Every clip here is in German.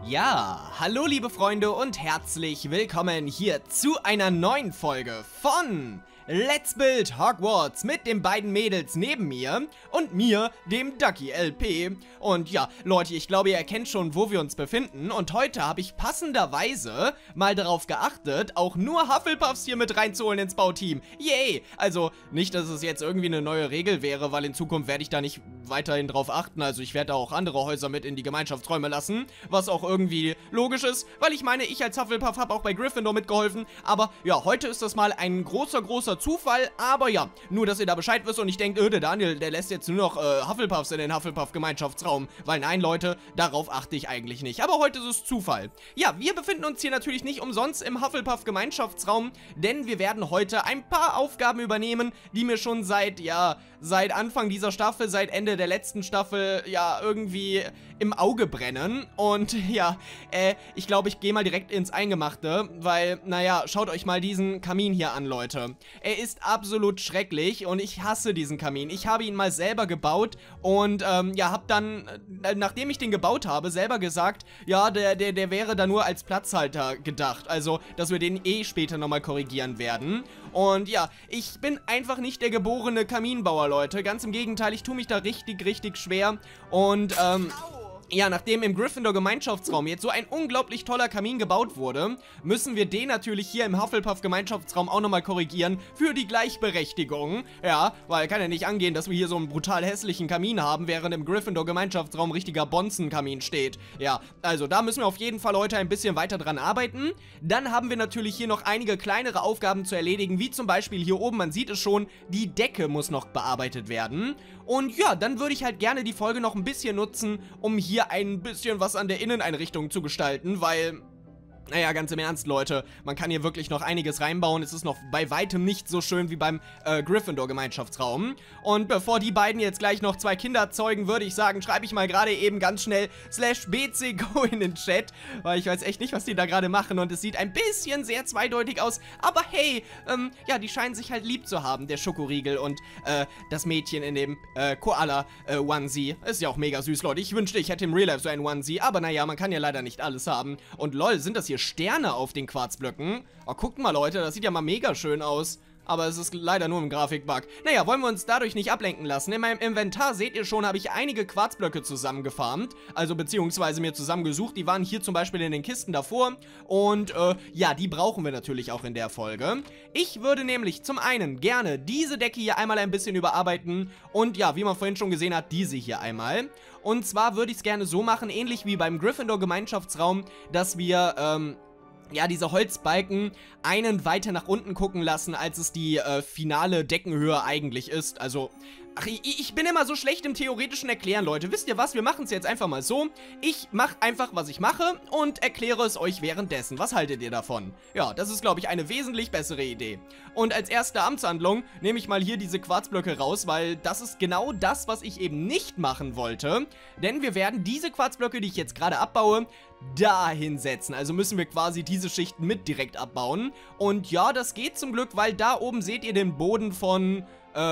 Ja, hallo liebe Freunde und herzlich willkommen hier zu einer neuen Folge von Let's Build Hogwarts mit den beiden Mädels neben mir und mir, dem Ducky LP. Und ja, Leute, ich glaube, ihr erkennt schon, wo wir uns befinden. Und heute habe ich passenderweise mal darauf geachtet, auch nur Hufflepuffs hier mit reinzuholen ins Bauteam. Yay! Also nicht, dass es jetzt irgendwie eine neue Regel wäre, weil in Zukunft werde ich da nicht weiterhin drauf achten. Also ich werde da auch andere Häuser mit in die Gemeinschaftsräume lassen, was auch irgendwie logisch ist, weil ich meine, ich als Hufflepuff habe auch bei Gryffindor mitgeholfen. Aber ja, heute ist das mal ein großer Zufall, aber ja, nur, dass ihr da Bescheid wisst und ich denke, der Daniel, der lässt jetzt nur noch Hufflepuffs in den Hufflepuff-Gemeinschaftsraum, weil nein, Leute, darauf achte ich eigentlich nicht. Aber heute ist es Zufall. Ja, wir befinden uns hier natürlich nicht umsonst im Hufflepuff-Gemeinschaftsraum, denn wir werden heute ein paar Aufgaben übernehmen, die mir schon seit Anfang dieser Staffel, seit Ende der letzten Staffel, ja, irgendwie im Auge brennen. Und ja, ich glaube, ich gehe mal direkt ins Eingemachte, weil, naja, schaut euch mal diesen Kamin hier an, Leute. Er ist absolut schrecklich und ich hasse diesen Kamin. Ich habe ihn mal selber gebaut und, ja, hab dann, nachdem ich den gebaut habe, selber gesagt, ja, der wäre da nur als Platzhalter gedacht. Also, dass wir den später nochmal korrigieren werden. Und ja, ich bin einfach nicht der geborene Kaminbauer, Leute. Ganz im Gegenteil, ich tue mich da richtig schwer. Und, ja, nachdem im Gryffindor-Gemeinschaftsraum jetzt so ein unglaublich toller Kamin gebaut wurde, müssen wir den natürlich hier im Hufflepuff-Gemeinschaftsraum auch nochmal korrigieren für die Gleichberechtigung. Ja, weil kann ja nicht angehen, dass wir hier so einen brutal hässlichen Kamin haben, während im Gryffindor-Gemeinschaftsraum richtiger Bonzenkamin steht. Ja, also da müssen wir auf jeden Fall heute ein bisschen weiter dran arbeiten. Dann haben wir natürlich hier noch einige kleinere Aufgaben zu erledigen, wie zum Beispiel hier oben, man sieht es schon, die Decke muss noch bearbeitet werden. Und ja, dann würde ich halt gerne die Folge noch ein bisschen nutzen, um hier ein bisschen was an der Inneneinrichtung zu gestalten, weil, naja, ganz im Ernst, Leute, man kann hier wirklich noch einiges reinbauen. Es ist noch bei weitem nicht so schön wie beim Gryffindor-Gemeinschaftsraum. Und bevor die beiden jetzt gleich noch zwei Kinder zeugen, würde ich sagen, schreibe ich mal gerade eben ganz schnell /BCGO in den Chat, weil ich weiß echt nicht, was die da gerade machen und es sieht ein bisschen sehr zweideutig aus. Aber hey, ja, die scheinen sich halt lieb zu haben, der Schokoriegel und das Mädchen in dem Koala-Onesie. Ist ja auch mega süß, Leute. Ich wünschte, ich hätte im Real Life so ein Onesie, aber naja, man kann ja leider nicht alles haben. Und lol, sind das hier Sterne auf den Quarzblöcken? Oh, guckt mal, Leute, das sieht ja mal mega schön aus. Aber es ist leider nur im Grafikbug. Naja, wollen wir uns dadurch nicht ablenken lassen. In meinem Inventar, seht ihr schon, habe ich einige Quarzblöcke zusammengefarmt. Also beziehungsweise mir zusammengesucht. Die waren hier zum Beispiel in den Kisten davor. Und ja, die brauchen wir natürlich auch in der Folge. Ich würde nämlich zum einen gerne diese Decke hier einmal ein bisschen überarbeiten. Und ja, wie man vorhin schon gesehen hat, diese hier einmal. Und zwar würde ich es gerne so machen, ähnlich wie beim Gryffindor-Gemeinschaftsraum, dass wir, ja, diese Holzbalken einen weiter nach unten gucken lassen, als es die finale Deckenhöhe eigentlich ist. Also, ach, ich bin immer so schlecht im theoretischen Erklären, Leute. Wisst ihr was? Wir machen es jetzt einfach mal so. Ich mache einfach, was ich mache und erkläre es euch währenddessen. Was haltet ihr davon? Ja, das ist, glaube ich, eine wesentlich bessere Idee. Und als erste Amtshandlung nehme ich mal hier diese Quarzblöcke raus, weil das ist genau das, was ich eben nicht machen wollte. Denn wir werden diese Quarzblöcke, die ich jetzt gerade abbaue, dahin setzen. Also müssen wir quasi diese Schichten mit direkt abbauen. Und ja, das geht zum Glück, weil da oben seht ihr den Boden von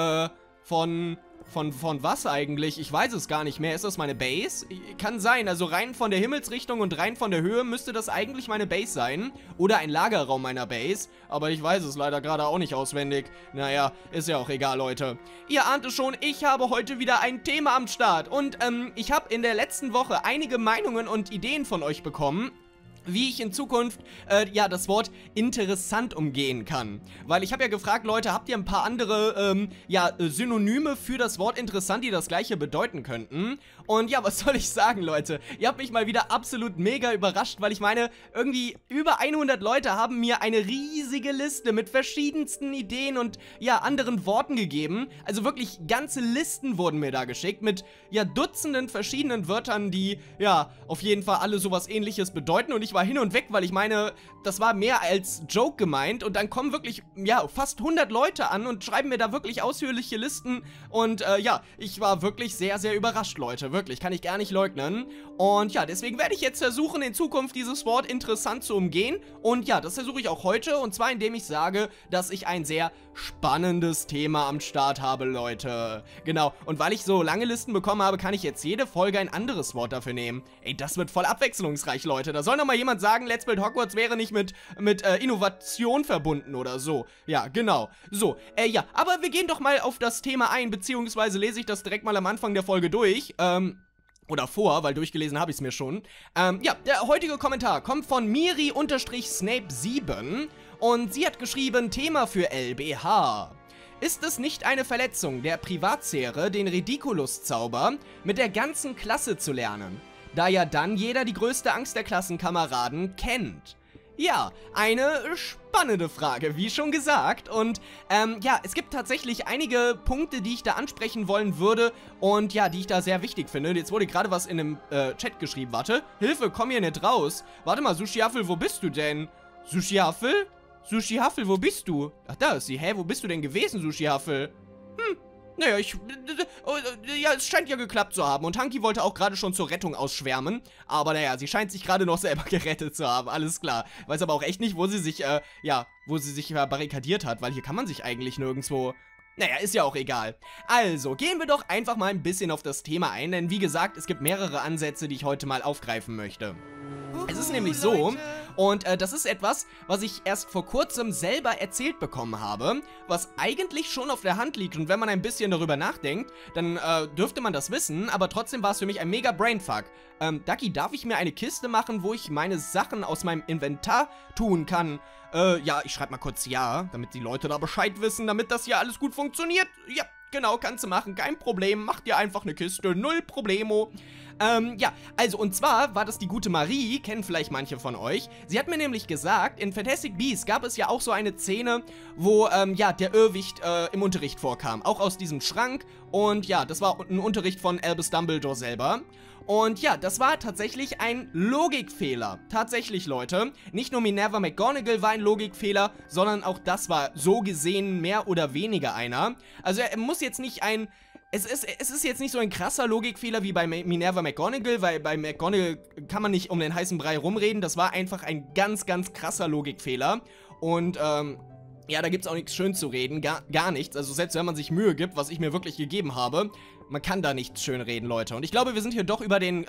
was eigentlich? Ich weiß es gar nicht mehr. Ist das meine Base? Kann sein. Also rein von der Himmelsrichtung und rein von der Höhe müsste das eigentlich meine Base sein. Oder ein Lagerraum meiner Base. Aber ich weiß es leider gerade auch nicht auswendig. Naja, ist ja auch egal, Leute. Ihr ahnt es schon, ich habe heute wieder ein Thema am Start. Und ich habe in der letzten Woche einige Meinungen und Ideen von euch bekommen, wie ich in Zukunft, ja, das Wort interessant umgehen kann. Weil ich habe ja gefragt, Leute, habt ihr ein paar andere, ja, Synonyme für das Wort interessant, die das gleiche bedeuten könnten? Und ja, was soll ich sagen, Leute? Ihr habt mich mal wieder absolut mega überrascht, weil ich meine, irgendwie über 100 Leute haben mir eine riesige Liste mit verschiedensten Ideen und, ja, anderen Worten gegeben. Also wirklich ganze Listen wurden mir da geschickt mit, ja, Dutzenden verschiedenen Wörtern, die, ja, auf jeden Fall alle sowas Ähnliches bedeuten. Und ich ich war hin und weg, weil ich meine, das war mehr als Joke gemeint und dann kommen wirklich, ja, fast 100 Leute an und schreiben mir da wirklich ausführliche Listen und ja, ich war wirklich sehr, sehr überrascht, Leute, wirklich, kann ich gar nicht leugnen. Und ja, deswegen werde ich jetzt versuchen, in Zukunft dieses Wort interessant zu umgehen und ja, das versuche ich auch heute und zwar indem ich sage, dass ich ein sehr spannendes Thema am Start habe, Leute. Genau, und weil ich so lange Listen bekommen habe, kann ich jetzt jede Folge ein anderes Wort dafür nehmen. Ey, das wird voll abwechslungsreich, Leute. Da soll noch mal jemand sagen, Let's Build Hogwarts wäre nicht mit Innovation verbunden oder so. Ja, genau. So, ja, aber wir gehen doch mal auf das Thema ein, beziehungsweise lese ich das direkt mal am Anfang der Folge durch, oder vor, weil durchgelesen habe ich es mir schon. Ja, der heutige Kommentar kommt von Miri-Snape7 und sie hat geschrieben, Thema für LBH. Ist es nicht eine Verletzung der Privatsphäre, den Ridiculus-Zauber mit der ganzen Klasse zu lernen, da ja dann jeder die größte Angst der Klassenkameraden kennt? Ja, eine spannende Frage, wie schon gesagt. Und ja, es gibt tatsächlich einige Punkte, die ich da ansprechen wollen würde und ja, die ich da sehr wichtig finde. Jetzt wurde gerade was in dem Chat geschrieben. Warte, Hilfe, komm hier nicht raus. Warte mal, Sushihaffel, wo bist du denn? Sushihaffel? Sushihaffel, wo bist du? Ach, da ist sie. Hä, wo bist du denn gewesen, Sushihaffel? Naja, ja, es scheint ja geklappt zu haben und Hanky wollte auch gerade schon zur Rettung ausschwärmen, aber naja, sie scheint sich gerade noch selber gerettet zu haben, alles klar. Weiß aber auch echt nicht, wo sie sich, barrikadiert hat, weil hier kann man sich eigentlich nirgendwo... Naja, ist ja auch egal. Also, gehen wir doch einfach mal ein bisschen auf das Thema ein, denn wie gesagt, es gibt mehrere Ansätze, die ich heute mal aufgreifen möchte. Es ist nämlich so, und das ist etwas, was ich erst vor kurzem selber erzählt bekommen habe, was eigentlich schon auf der Hand liegt und wenn man ein bisschen darüber nachdenkt, dann dürfte man das wissen, aber trotzdem war es für mich ein mega Brainfuck. Ducky, darf ich mir eine Kiste machen, wo ich meine Sachen aus meinem Inventar tun kann? Ja, ich schreibe mal kurz ja, damit die Leute da Bescheid wissen, damit das hier alles gut funktioniert. Ja, genau, kannst du machen, kein Problem, mach dir einfach eine Kiste, null Problemo. Ja, also und zwar war das die gute Marie, kennen vielleicht manche von euch. Sie hat mir nämlich gesagt, in Fantastic Beasts gab es ja auch so eine Szene, wo, ja, der Irrwicht im Unterricht vorkam. Auch aus diesem Schrank und ja, das war ein Unterricht von Albus Dumbledore selber. Und ja, das war tatsächlich ein Logikfehler. Tatsächlich, Leute. Nicht nur Minerva McGonagall war ein Logikfehler, sondern auch das war so gesehen mehr oder weniger einer. Also er muss jetzt nicht ein... Es ist jetzt nicht so ein krasser Logikfehler wie bei Minerva McGonagall, weil bei McGonagall kann man nicht um den heißen Brei rumreden. Das war einfach ein ganz, ganz krasser Logikfehler. Und, ja, da gibt's auch nichts schön zu reden, gar nichts. Also selbst wenn man sich Mühe gibt, was ich mir wirklich gegeben habe, man kann da nichts schön reden, Leute. Und ich glaube, wir sind hier doch über den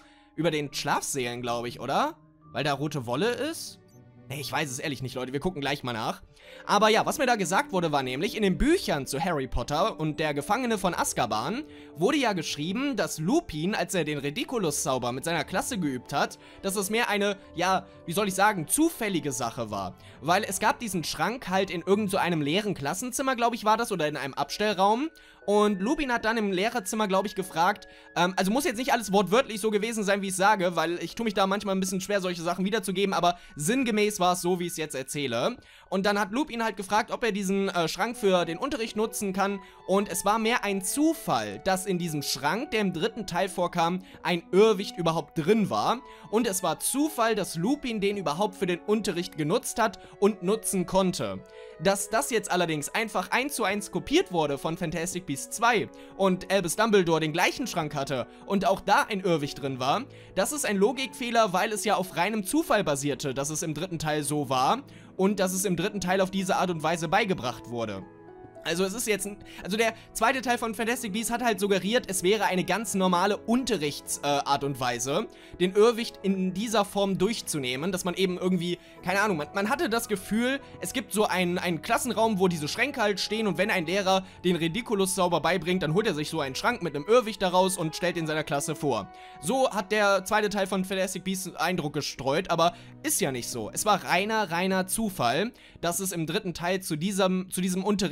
Schlafsälen, glaube ich, oder? Weil da rote Wolle ist? Nee, ich weiß es ehrlich nicht, Leute. Wir gucken gleich mal nach. Aber ja, was mir da gesagt wurde, war nämlich, in den Büchern zu Harry Potter und der Gefangene von Azkaban wurde ja geschrieben, dass Lupin, als er den Ridiculus-Zauber mit seiner Klasse geübt hat, dass es mehr eine, ja, wie soll ich sagen, zufällige Sache war. Weil es gab diesen Schrank halt in irgend so einem leeren Klassenzimmer, glaube ich, war das, oder in einem Abstellraum. Und Lupin hat dann im Lehrerzimmer, glaube ich, gefragt, also muss jetzt nicht alles wortwörtlich so gewesen sein, wie ich sage, weil ich tue mich da manchmal ein bisschen schwer, solche Sachen wiederzugeben, aber sinngemäß war es so, wie ich es jetzt erzähle. Und dann hat Lupin halt gefragt, ob er diesen Schrank für den Unterricht nutzen kann. Und es war mehr ein Zufall, dass in diesem Schrank, der im dritten Teil vorkam, ein Irrwicht überhaupt drin war. Und es war Zufall, dass Lupin den überhaupt für den Unterricht genutzt hat und nutzen konnte. Dass das jetzt allerdings einfach 1:1 kopiert wurde von Fantastic Beasts 2 und Albus Dumbledore den gleichen Schrank hatte und auch da ein Irrwicht drin war, das ist ein Logikfehler, weil es ja auf reinem Zufall basierte, dass es im dritten Teil so war und dass es im dritten Teil auf diese Art und Weise beigebracht wurde. Also es ist jetzt, also der zweite Teil von Fantastic Beasts hat halt suggeriert, es wäre eine ganz normale Unterrichtsart und Weise, den Irrwicht in dieser Form durchzunehmen, dass man eben irgendwie, keine Ahnung, man hatte das Gefühl, es gibt so einen Klassenraum, wo diese Schränke halt stehen und wenn ein Lehrer den Ridiculus-Zauber beibringt, dann holt er sich so einen Schrank mit einem Irrwicht daraus und stellt ihn seiner Klasse vor. So hat der zweite Teil von Fantastic Beasts einen Eindruck gestreut, aber ist ja nicht so. Es war reiner Zufall, dass es im dritten Teil zu diesem Unterricht kam.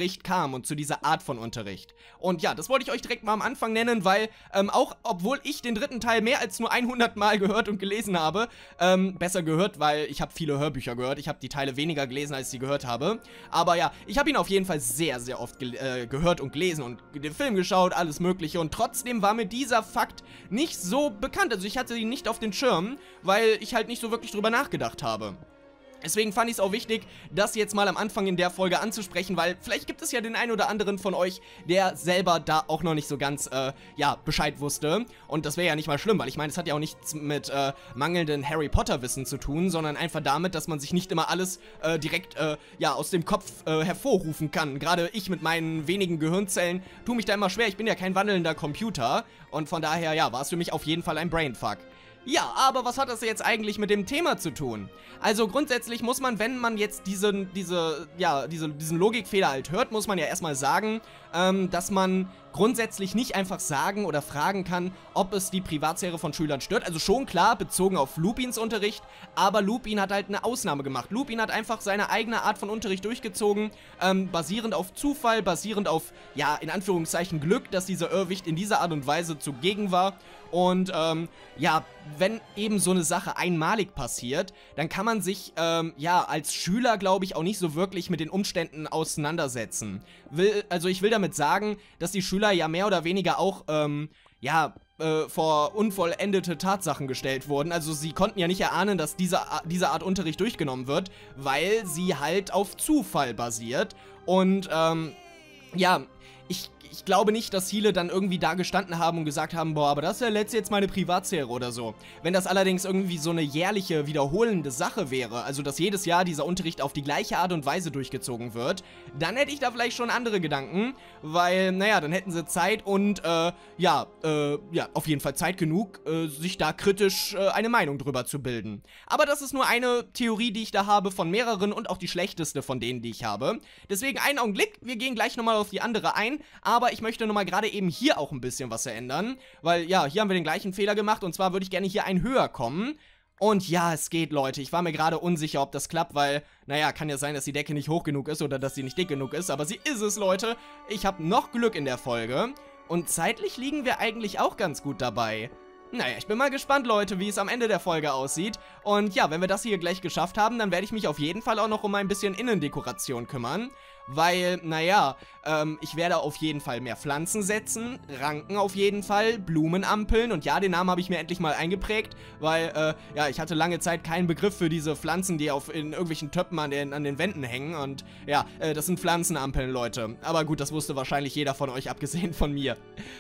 kam und zu dieser Art von Unterricht. Und ja, das wollte ich euch direkt mal am Anfang nennen, weil auch obwohl ich den dritten Teil mehr als nur 100 Mal gehört und gelesen habe, besser gehört, weil ich habe viele Hörbücher gehört, ich habe die Teile weniger gelesen, als ich sie gehört habe, aber ja, ich habe ihn auf jeden Fall sehr, sehr oft gehört und gelesen und den Film geschaut, alles mögliche, und trotzdem war mir dieser Fakt nicht so bekannt, also ich hatte ihn nicht auf den Schirm, weil ich halt nicht so wirklich drüber nachgedacht habe. Deswegen fand ich es auch wichtig, das jetzt mal am Anfang in der Folge anzusprechen, weil vielleicht gibt es ja den einen oder anderen von euch, der selber da auch noch nicht so ganz, ja, Bescheid wusste. Und das wäre ja nicht mal schlimm, weil ich meine, es hat ja auch nichts mit mangelndem Harry Potter-Wissen zu tun, sondern einfach damit, dass man sich nicht immer alles direkt, ja, aus dem Kopf hervorrufen kann. Gerade ich mit meinen wenigen Gehirnzellen tue mich da immer schwer. Ich bin ja kein wandelnder Computer und von daher, ja, war es für mich auf jeden Fall ein Brainfuck. Ja, aber was hat das jetzt eigentlich mit dem Thema zu tun? Also grundsätzlich muss man, wenn man jetzt diesen Logikfehler halt hört, muss man ja erstmal sagen, dass man grundsätzlich nicht einfach sagen oder fragen kann, ob es die Privatsphäre von Schülern stört. Also schon klar, bezogen auf Lupins Unterricht, aber Lupin hat halt eine Ausnahme gemacht. Lupin hat einfach seine eigene Art von Unterricht durchgezogen, basierend auf Zufall, basierend auf, ja, in Anführungszeichen Glück, dass dieser Irrwicht in dieser Art und Weise zugegen war. Und, ja, wenn eben so eine Sache einmalig passiert, dann kann man sich, ja, als Schüler, glaube ich, auch nicht so wirklich mit den Umständen auseinandersetzen. Also ich will damit sagen, dass die Schüler ja mehr oder weniger auch, ja, vor unvollendete Tatsachen gestellt wurden. Also sie konnten ja nicht erahnen, dass diese Art Unterricht durchgenommen wird, weil sie halt auf Zufall basiert. Und, ja, ich glaube nicht, dass viele dann irgendwie da gestanden haben und gesagt haben, boah, aber das verletzt jetzt meine Privatsphäre oder so. Wenn das allerdings irgendwie so eine jährliche, wiederholende Sache wäre, also dass jedes Jahr dieser Unterricht auf die gleiche Art und Weise durchgezogen wird, dann hätte ich da vielleicht schon andere Gedanken, weil, naja, dann hätten sie Zeit und, ja, auf jeden Fall Zeit genug, sich da kritisch eine Meinung drüber zu bilden. Aber das ist nur eine Theorie, die ich da habe von mehreren und auch die schlechteste von denen, die ich habe. Deswegen einen Augenblick, wir gehen gleich nochmal auf die andere ein, aber ich möchte nochmal gerade eben hier auch ein bisschen was verändern, weil, ja, hier haben wir den gleichen Fehler gemacht und zwar würde ich gerne hier ein höher kommen. Und ja, es geht, Leute. Ich war mir gerade unsicher, ob das klappt, weil, naja, kann ja sein, dass die Decke nicht hoch genug ist oder dass sie nicht dick genug ist, aber sie ist es, Leute. Ich habe noch Glück in der Folge und zeitlich liegen wir eigentlich auch ganz gut dabei. Naja, ich bin mal gespannt, Leute, wie es am Ende der Folge aussieht. Und ja, wenn wir das hier gleich geschafft haben, dann werde ich mich auf jeden Fall auch noch um ein bisschen Innendekoration kümmern. Weil, naja, ich werde auf jeden Fall mehr Pflanzen setzen, Ranken auf jeden Fall, Blumenampeln. Und ja, den Namen habe ich mir endlich mal eingeprägt, weil, ja, ich hatte lange Zeit keinen Begriff für diese Pflanzen, die in irgendwelchen Töpfen an den Wänden hängen. Und ja, das sind Pflanzenampeln, Leute. Aber gut, das wusste wahrscheinlich jeder von euch, abgesehen von mir.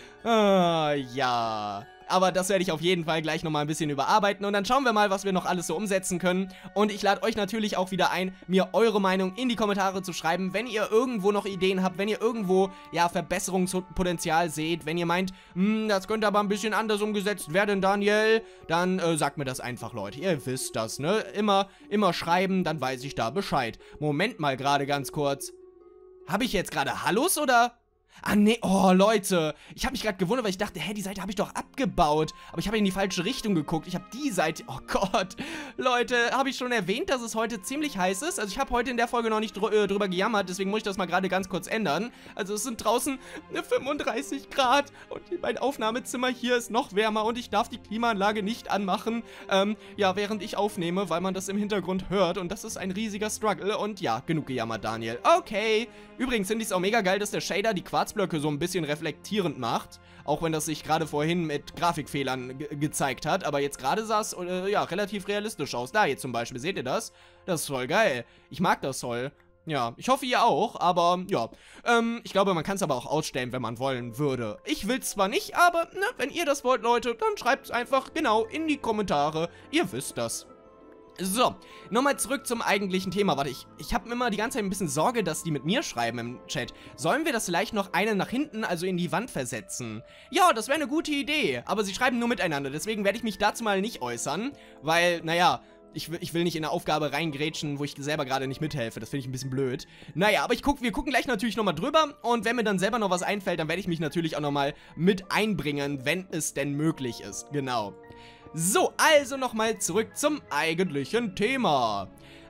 Ja. Aber das werde ich auf jeden Fall gleich nochmal ein bisschen überarbeiten und dann schauen wir mal, was wir noch alles so umsetzen können. Und ich lade euch natürlich auch wieder ein, mir eure Meinung in die Kommentare zu schreiben, wenn ihr irgendwo noch Ideen habt, wenn ihr irgendwo, ja, Verbesserungspotenzial seht, wenn ihr meint, das könnte aber ein bisschen anders umgesetzt werden, Daniel, dann sagt mir das einfach, Leute. Ihr wisst das, ne? Immer schreiben, dann weiß ich da Bescheid. Moment mal gerade ganz kurz. Habe ich jetzt gerade Hallos oder... Ah, nee, oh, Leute, ich habe mich gerade gewundert, weil ich dachte, hä, die Seite habe ich doch abgebaut. Aber ich habe in die falsche Richtung geguckt. Ich habe die Seite, oh Gott. Leute, habe ich schon erwähnt, dass es heute ziemlich heiß ist? Also ich habe heute in der Folge noch nicht drüber gejammert, deswegen muss ich das mal gerade ganz kurz ändern. Also es sind draußen 35 Grad und mein Aufnahmezimmer hier ist noch wärmer und ich darf die Klimaanlage nicht anmachen, ja, während ich aufnehme, weil man das im Hintergrund hört und das ist ein riesiger Struggle und ja, genug gejammert, Daniel. Okay. Übrigens finde ich es auch mega geil, dass der Shader die Quarzblöcke so ein bisschen reflektierend macht, auch wenn das sich gerade vorhin mit Grafikfehlern gezeigt hat, aber jetzt gerade sah es, ja, relativ realistisch aus. Da jetzt zum Beispiel, seht ihr das? Das ist voll geil. Ich mag das voll. Ja, ich hoffe ihr auch, aber ja, ich glaube, man kann es aber auch ausstellen, wenn man wollen würde. Ich will es zwar nicht, aber, ne, wenn ihr das wollt, Leute, dann schreibt es einfach genau in die Kommentare. Ihr wisst das. So, nochmal zurück zum eigentlichen Thema. Warte, ich habe immer die ganze Zeit ein bisschen Sorge, dass die mit mir schreiben im Chat. Sollen wir das vielleicht noch eine nach hinten, also in die Wand versetzen? Ja, das wäre eine gute Idee, aber sie schreiben nur miteinander, deswegen werde ich mich dazu mal nicht äußern, weil, naja, ich will nicht in eine Aufgabe reingrätschen, wo ich selber gerade nicht mithelfe. Das finde ich ein bisschen blöd. Naja, aber wir gucken gleich natürlich nochmal drüber. Und wenn mir dann selber noch was einfällt, dann werde ich mich natürlich auch nochmal mit einbringen, wenn es denn möglich ist. Genau. So, also nochmal zurück zum eigentlichen Thema.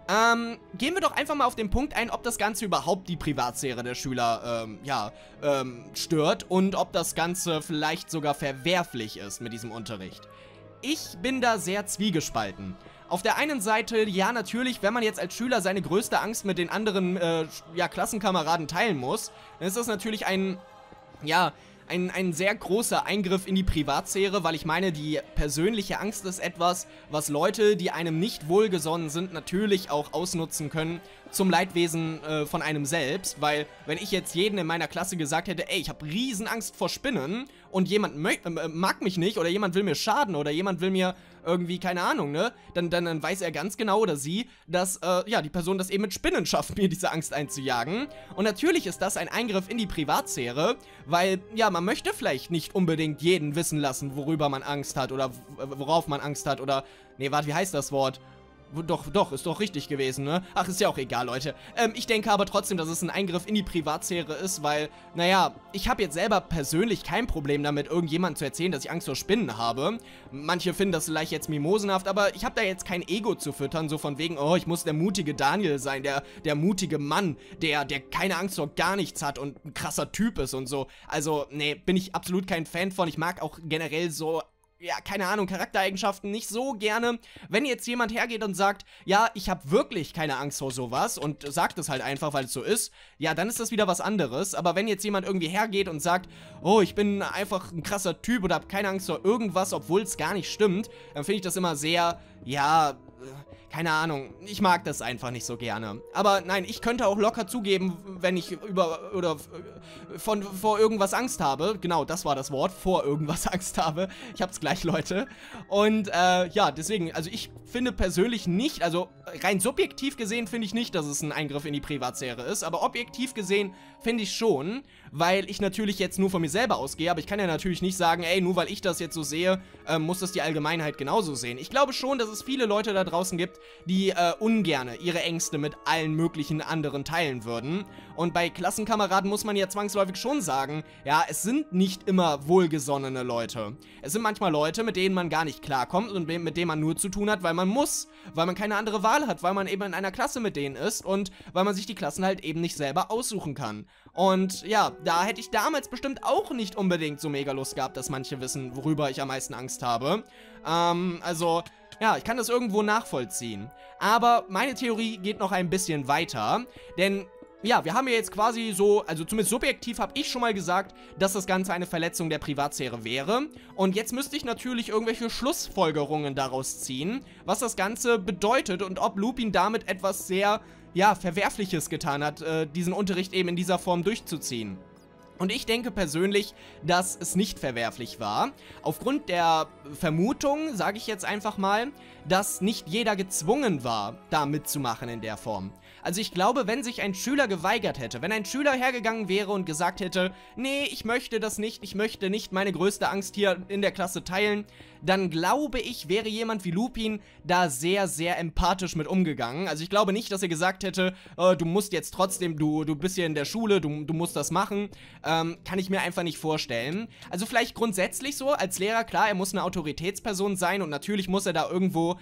Gehen wir doch einfach mal auf den Punkt ein, ob das Ganze überhaupt die Privatsphäre der Schüler, stört und ob das Ganze vielleicht sogar verwerflich ist mit diesem Unterricht. Ich bin da sehr zwiegespalten. Auf der einen Seite, ja natürlich, wenn man jetzt als Schüler seine größte Angst mit den anderen, Klassenkameraden teilen muss, dann ist das natürlich ein sehr großer Eingriff in die Privatsphäre, weil ich meine, die persönliche Angst ist etwas, was Leute, die einem nicht wohlgesonnen sind, natürlich auch ausnutzen können zum Leidwesen von einem selbst, weil wenn ich jetzt jedem in meiner Klasse gesagt hätte, ey, ich habe Riesenangst vor Spinnen und jemand mag mich nicht oder jemand will mir schaden oder jemand will mir irgendwie, keine Ahnung, ne, dann weiß er ganz genau oder sie, dass, die Person das eben mit Spinnen schafft, mir diese Angst einzujagen. Und natürlich ist das ein Eingriff in die Privatsphäre, weil, ja, man möchte vielleicht nicht unbedingt jeden wissen lassen, worüber man Angst hat oder worauf man Angst hat oder, nee, warte, wie heißt das Wort? Doch, ist doch richtig gewesen, ne? Ach, ist ja auch egal, Leute. Ich denke aber trotzdem, dass es ein Eingriff in die Privatsphäre ist, weil, naja, ich habe jetzt selber persönlich kein Problem damit, irgendjemandem zu erzählen, dass ich Angst vor Spinnen habe. Manche finden das vielleicht jetzt mimosenhaft, aber ich habe da jetzt kein Ego zu füttern, so von wegen, oh, ich muss der mutige Daniel sein, der mutige Mann, der keine Angst vor gar nichts hat und ein krasser Typ ist und so. Also, nee, bin ich absolut kein Fan von. Ich mag auch generell so, ja, keine Ahnung, Charaktereigenschaften nicht so gerne. Wenn jetzt jemand hergeht und sagt, ja, ich habe wirklich keine Angst vor sowas und sagt es halt einfach, weil es so ist, ja, dann ist das wieder was anderes. Aber wenn jetzt jemand irgendwie hergeht und sagt, oh, ich bin einfach ein krasser Typ oder habe keine Angst vor irgendwas, obwohl es gar nicht stimmt, dann finde ich das immer sehr, ja, keine Ahnung, ich mag das einfach nicht so gerne. Aber nein, ich könnte auch locker zugeben, wenn ich vor irgendwas Angst habe. Genau, das war das Wort, vor irgendwas Angst habe. Ich hab's gleich, Leute. Und ja, deswegen, also ich finde persönlich nicht, also rein subjektiv gesehen finde ich nicht, dass es ein Eingriff in die Privatsphäre ist, aber objektiv gesehen finde ich schon, weil ich natürlich jetzt nur von mir selber ausgehe, aber ich kann ja natürlich nicht sagen, ey, nur weil ich das jetzt so sehe, muss das die Allgemeinheit genauso sehen. Ich glaube schon, dass es viele Leute da draußen gibt, die ungerne ihre Ängste mit allen möglichen anderen teilen würden. Und bei Klassenkameraden muss man ja zwangsläufig schon sagen, ja, es sind nicht immer wohlgesonnene Leute. Es sind manchmal Leute, mit denen man gar nicht klarkommt und mit denen man nur zu tun hat, weil man muss, weil man keine andere Wahl hat, weil man eben in einer Klasse mit denen ist und weil man sich die Klassen halt eben nicht selber aussuchen kann. Und ja, da hätte ich damals bestimmt auch nicht unbedingt so mega Lust gehabt, dass manche wissen, worüber ich am meisten Angst habe. Also, ja, ich kann das irgendwo nachvollziehen. Aber meine Theorie geht noch ein bisschen weiter, denn ja, wir haben ja jetzt quasi so, also zumindest subjektiv habe ich schon mal gesagt, dass das Ganze eine Verletzung der Privatsphäre wäre. Und jetzt müsste ich natürlich irgendwelche Schlussfolgerungen daraus ziehen, was das Ganze bedeutet und ob Lupin damit etwas sehr, ja, Verwerfliches getan hat, diesen Unterricht eben in dieser Form durchzuziehen. Und ich denke persönlich, dass es nicht verwerflich war. Aufgrund der Vermutung, sage ich jetzt einfach mal, dass nicht jeder gezwungen war, da mitzumachen in der Form. Also ich glaube, wenn sich ein Schüler geweigert hätte, wenn ein Schüler hergegangen wäre und gesagt hätte, nee, ich möchte das nicht, ich möchte nicht meine größte Angst hier in der Klasse teilen, dann glaube ich, wäre jemand wie Lupin da sehr, sehr empathisch mit umgegangen. Also ich glaube nicht, dass er gesagt hätte, du musst jetzt trotzdem, du bist hier in der Schule, du musst das machen. Kann ich mir einfach nicht vorstellen. Also vielleicht grundsätzlich so, als Lehrer, klar, er muss eine Autoritätsperson sein und natürlich muss er da irgendwo,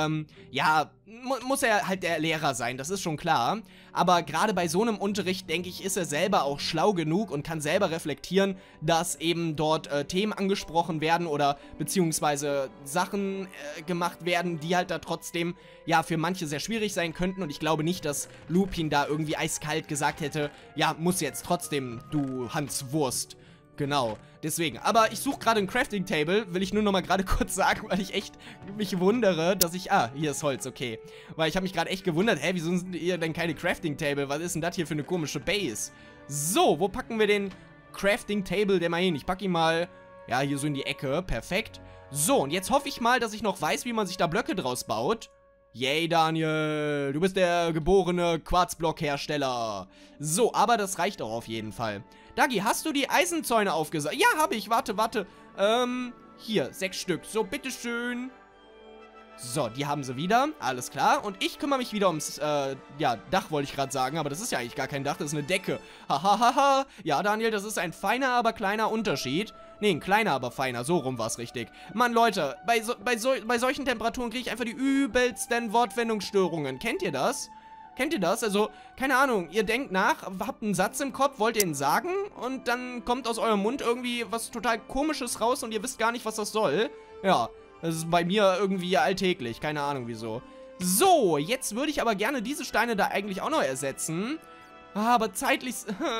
muss er halt der Lehrer sein, das ist schon klar. Aber gerade bei so einem Unterricht, denke ich, ist er selber auch schlau genug und kann selber reflektieren, dass eben dort Themen angesprochen werden oder beziehungsweise Sachen gemacht werden, die halt da trotzdem, ja, für manche sehr schwierig sein könnten. Und ich glaube nicht, dass Lupin da irgendwie eiskalt gesagt hätte, ja, muss jetzt trotzdem, du Hans Wurst. Genau, deswegen. Aber ich suche gerade ein Crafting Table, will ich nur noch mal gerade kurz sagen, weil ich echt mich wundere, dass ich... Ah, hier ist Holz, okay. Weil ich habe mich gerade echt gewundert, hä, wieso sind hier denn keine Crafting Table? Was ist denn das hier für eine komische Base? So, wo packen wir den Crafting Table denn mal hin? Ich packe ihn mal, ja, hier so in die Ecke, perfekt. So, und jetzt hoffe ich mal, dass ich noch weiß, wie man sich da Blöcke draus baut. Yay, Daniel, du bist der geborene Quarzblockhersteller. So, aber das reicht auch auf jeden Fall. Dagi, hast du die Eisenzäune aufgesaugt? Ja, habe ich. Warte. Hier, 6 Stück. So, bitteschön. So, die haben sie wieder. Alles klar. Und ich kümmere mich wieder ums, Dach wollte ich gerade sagen. Aber das ist ja eigentlich gar kein Dach, das ist eine Decke. Hahaha. Ja, Daniel, das ist ein feiner, aber kleiner Unterschied. Nee, ein kleiner, aber feiner. So rum war's richtig. Mann, Leute, bei solchen Temperaturen kriege ich einfach die übelsten Wortfindungsstörungen. Kennt ihr das? Kennt ihr das? Also, keine Ahnung, ihr denkt nach, habt einen Satz im Kopf, wollt ihr ihn sagen und dann kommt aus eurem Mund irgendwie was total Komisches raus und ihr wisst gar nicht, was das soll. Ja, das ist bei mir irgendwie alltäglich, keine Ahnung wieso. So, jetzt würde ich aber gerne diese Steine da eigentlich auch noch ersetzen. Aber zeitlich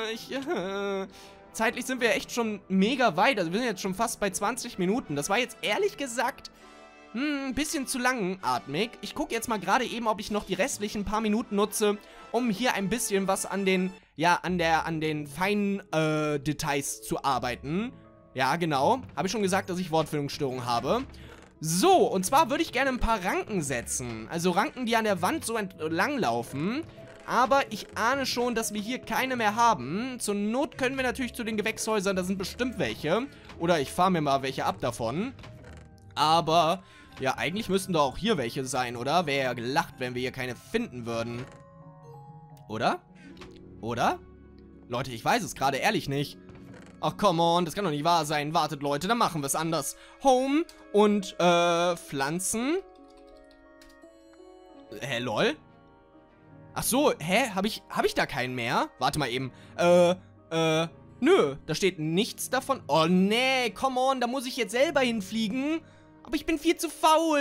sind wir echt schon mega weit, also wir sind jetzt schon fast bei 20 Minuten. Das war jetzt ehrlich gesagt ein bisschen zu langatmig. Ich gucke jetzt mal gerade eben, ob ich noch die restlichen paar Minuten nutze, um hier ein bisschen was an den, ja, an den feinen Details zu arbeiten. Ja, genau. Habe ich schon gesagt, dass ich Wortfindungsstörung habe. So, und zwar würde ich gerne ein paar Ranken setzen. Also Ranken, die an der Wand so entlang laufen. Aber ich ahne schon, dass wir hier keine mehr haben. Zur Not können wir natürlich zu den Gewächshäusern, da sind bestimmt welche. Oder ich fahre mir mal welche ab davon. Aber, ja, eigentlich müssten doch auch hier welche sein, oder? Wäre ja gelacht, wenn wir hier keine finden würden. Oder? Oder? Leute, ich weiß es gerade ehrlich nicht. Ach, come on, das kann doch nicht wahr sein. Wartet, Leute, dann machen wir es anders. Home und, Pflanzen. Hä, lol? Ach so, hä? Hab ich da keinen mehr? Warte mal eben. Nö, da steht nichts davon. Oh, nee, come on, da muss ich jetzt selber hinfliegen. Aber ich bin viel zu faul.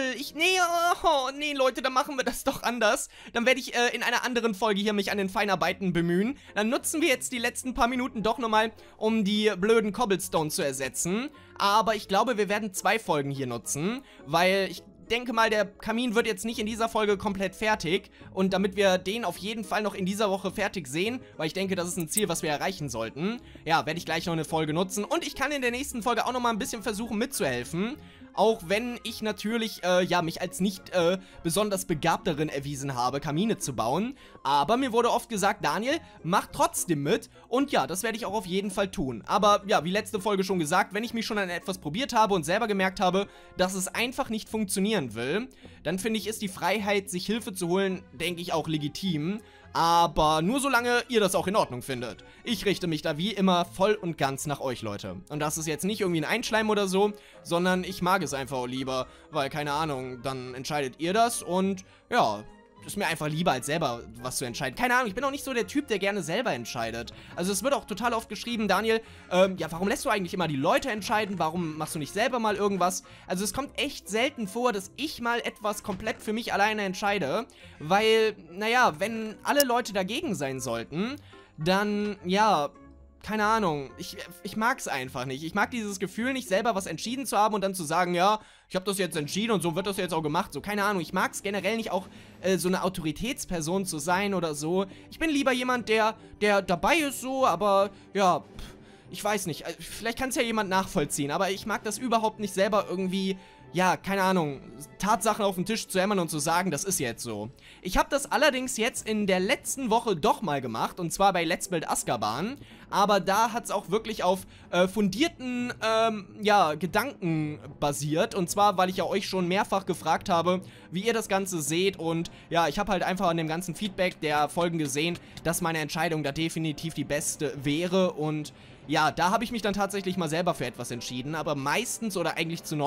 Nee, Leute, dann machen wir das doch anders. Dann werde ich in einer anderen Folge hier mich an den Feinarbeiten bemühen. Dann nutzen wir jetzt die letzten paar Minuten doch nochmal, um die blöden Cobblestone zu ersetzen. Aber ich glaube, wir werden 2 Folgen hier nutzen, weil ich denke mal, der Kamin wird jetzt nicht in dieser Folge komplett fertig. Und damit wir den auf jeden Fall noch in dieser Woche fertig sehen, weil ich denke, das ist ein Ziel, was wir erreichen sollten, ja, werde ich gleich noch eine Folge nutzen. Und ich kann in der nächsten Folge auch nochmal ein bisschen versuchen mitzuhelfen. Auch wenn ich natürlich, ja, mich als nicht besonders begabt darin erwiesen habe, Kamine zu bauen. Aber mir wurde oft gesagt, Daniel, mach trotzdem mit. Und ja, das werde ich auch auf jeden Fall tun. Aber ja, wie letzte Folge schon gesagt, wenn ich mich schon an etwas probiert habe und selber gemerkt habe, dass es einfach nicht funktionieren will, dann finde ich, ist die Freiheit, sich Hilfe zu holen, denke ich, auch legitim. Aber nur solange ihr das auch in Ordnung findet. Ich richte mich da wie immer voll und ganz nach euch, Leute. Und das ist jetzt nicht irgendwie ein Einschleim oder so, sondern ich mag es einfach auch lieber, weil, keine Ahnung, dann entscheidet ihr das und ja, ist mir einfach lieber, als selber was zu entscheiden. Keine Ahnung, ich bin auch nicht so der Typ, der gerne selber entscheidet. Also es wird auch total oft geschrieben, Daniel, ja, warum lässt du eigentlich immer die Leute entscheiden? Warum machst du nicht selber mal irgendwas? Also es kommt echt selten vor, dass ich mal etwas komplett für mich alleine entscheide, weil, naja, wenn alle Leute dagegen sein sollten, dann, ja, keine Ahnung, ich mag es einfach nicht. Ich mag dieses Gefühl nicht, selber was entschieden zu haben und dann zu sagen, ja, ich habe das jetzt entschieden und so wird das jetzt auch gemacht. So, keine Ahnung, ich mag es generell nicht auch, so eine Autoritätsperson zu sein oder so. Ich bin lieber jemand, der dabei ist so, aber, ja, ich weiß nicht. Vielleicht kann es ja jemand nachvollziehen, aber ich mag das überhaupt nicht selber irgendwie, ja, keine Ahnung, Tatsachen auf den Tisch zu hämmern und zu sagen, das ist jetzt so. Ich habe das allerdings jetzt in der letzten Woche doch mal gemacht, und zwar bei Let's Build Azkaban. Aber da hat es auch wirklich auf fundierten, ja, Gedanken basiert. Und zwar, weil ich ja euch schon mehrfach gefragt habe, wie ihr das Ganze seht. Und ja, ich habe halt einfach an dem ganzen Feedback der Folgen gesehen, dass meine Entscheidung da definitiv die beste wäre. Und ja, da habe ich mich dann tatsächlich mal selber für etwas entschieden, aber meistens oder eigentlich zu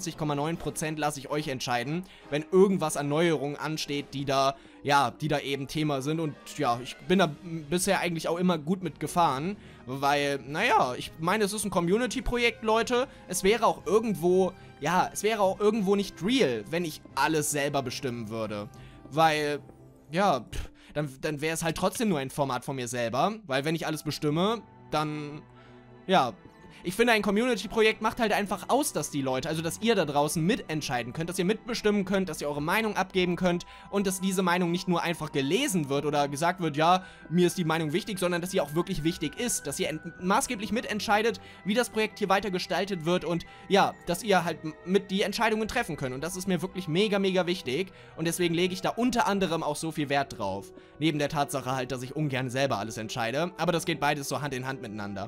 99,9% lasse ich euch entscheiden, wenn irgendwas an Neuerungen ansteht, die da eben Thema sind. Und ja, ich bin da bisher eigentlich auch immer gut mitgefahren, weil, naja, ich meine, es ist ein Community-Projekt, Leute. Es wäre auch irgendwo, ja, es wäre auch irgendwo nicht real, wenn ich alles selber bestimmen würde. Weil, ja, dann wäre es halt trotzdem nur ein Format von mir selber, weil wenn ich alles bestimme, dann, ja, ich finde, ein Community-Projekt macht halt einfach aus, dass die Leute, also dass ihr da draußen mitentscheiden könnt, dass ihr mitbestimmen könnt, dass ihr eure Meinung abgeben könnt und dass diese Meinung nicht nur einfach gelesen wird oder gesagt wird, ja, mir ist die Meinung wichtig, sondern dass sie auch wirklich wichtig ist, dass ihr maßgeblich mitentscheidet, wie das Projekt hier weiter gestaltet wird und ja, dass ihr halt mit die Entscheidungen treffen könnt und das ist mir wirklich mega, mega wichtig und deswegen lege ich da unter anderem auch so viel Wert drauf. Neben der Tatsache halt, dass ich ungern selber alles entscheide, aber das geht beides so Hand in Hand miteinander.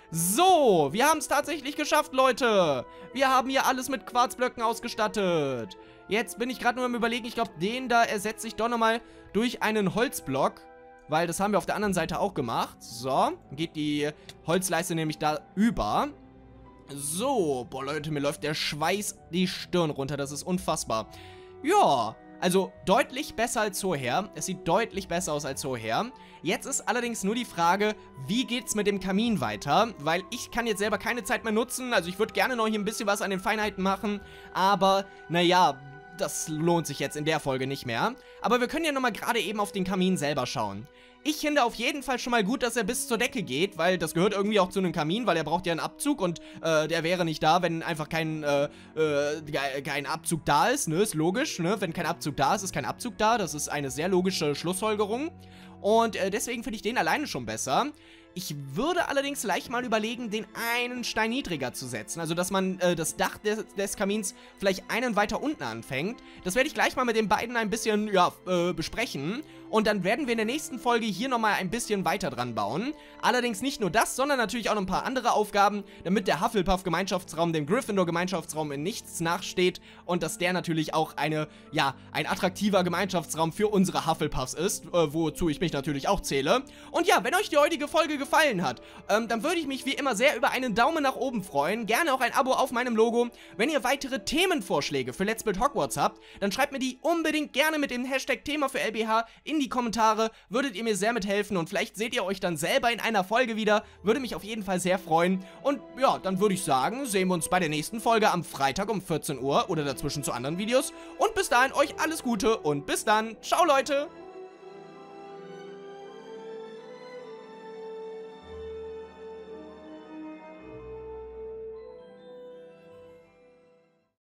So, wir haben es tatsächlich geschafft, Leute. Wir haben hier alles mit Quarzblöcken ausgestattet. Jetzt bin ich gerade nur am Überlegen, ich glaube, den da ersetze ich doch nochmal durch einen Holzblock, weil das haben wir auf der anderen Seite auch gemacht. So, geht die Holzleiste nämlich da über. So, boah Leute, mir läuft der Schweiß die Stirn runter, das ist unfassbar. Ja, also deutlich besser als vorher. Es sieht deutlich besser aus als vorher. Jetzt ist allerdings nur die Frage, wie geht's mit dem Kamin weiter? Weil ich kann jetzt selber keine Zeit mehr nutzen, also ich würde gerne noch hier ein bisschen was an den Feinheiten machen, aber naja, das lohnt sich jetzt in der Folge nicht mehr. Aber wir können ja nochmal gerade eben auf den Kamin selber schauen. Ich finde auf jeden Fall schon mal gut, dass er bis zur Decke geht, weil das gehört irgendwie auch zu einem Kamin, weil er braucht ja einen Abzug und der wäre nicht da, wenn einfach kein Abzug da ist, ne, ist logisch, ne, wenn kein Abzug da ist, ist kein Abzug da, das ist eine sehr logische Schlussfolgerung und deswegen finde ich den alleine schon besser. Ich würde allerdings leicht mal überlegen, den einen Stein niedriger zu setzen. Also, dass man das Dach des Kamins vielleicht einen weiter unten anfängt. Das werde ich gleich mal mit den beiden ein bisschen, ja, besprechen. Und dann werden wir in der nächsten Folge hier nochmal ein bisschen weiter dran bauen. Allerdings nicht nur das, sondern natürlich auch noch ein paar andere Aufgaben, damit der Hufflepuff-Gemeinschaftsraum dem Gryffindor-Gemeinschaftsraum in nichts nachsteht. Und dass der natürlich auch ein attraktiver Gemeinschaftsraum für unsere Hufflepuffs ist, wozu ich mich natürlich auch zähle. Und ja, wenn euch die heutige Folge gefallen hat, dann würde ich mich wie immer sehr über einen Daumen nach oben freuen. Gerne auch ein Abo auf meinem Logo. Wenn ihr weitere Themenvorschläge für Let's Build Hogwarts habt, dann schreibt mir die unbedingt gerne mit dem Hashtag Thema für LBH in die Kommentare. Würdet ihr mir sehr mithelfen und vielleicht seht ihr euch dann selber in einer Folge wieder. Würde mich auf jeden Fall sehr freuen. Und ja, dann würde ich sagen, sehen wir uns bei der nächsten Folge am Freitag um 14 Uhr oder dazwischen zu anderen Videos. Und bis dahin euch alles Gute und bis dann. Ciao Leute!